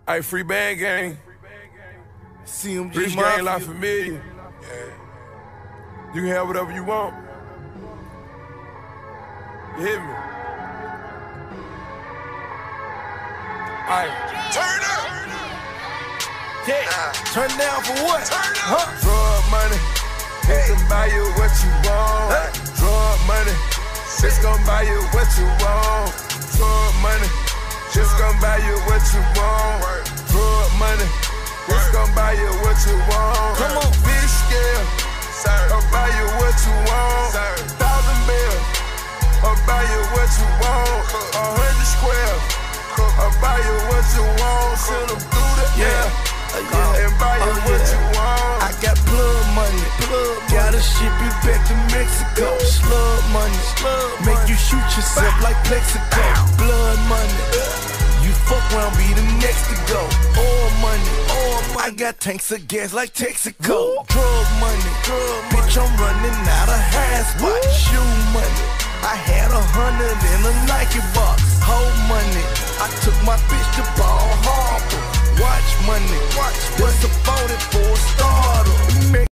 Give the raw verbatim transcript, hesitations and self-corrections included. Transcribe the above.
Hey, free band gang. C M G Rich gang La Familia. You can have whatever you want. You hit me? Aight. Turn up. Yeah. Nah. Turn down for what? Turn up. Huh? Drug money. It can buy you what you want. Hey. Drug money. It's gon' buy you what you want. Drug money. It's gon' buy you what you want. Drug money. It's gon' buy you what you want. Come on. Big scale. I'll buy you what you want. Thousand bills. I'll buy you what you want. A hundred square. I'll buy you what you want. Send them through the air. Uh, yeah. And buy you Oh, what yeah. you want. I got blood money, blood money. Gotta ship it back to Mexico. Slug money, slug make money. You shoot yourself like Plexico. Blood money, you fuck around, be the next to go. Oil money, oil money. I got tanks of gas like Texaco. Drug money, drug money. Bitch, I'm running out of high spot. Shoe money, I had a hundred in a Nike box. Whole money, I took my bitch to Ball Harbor. Watch money, watch. That's a forty-four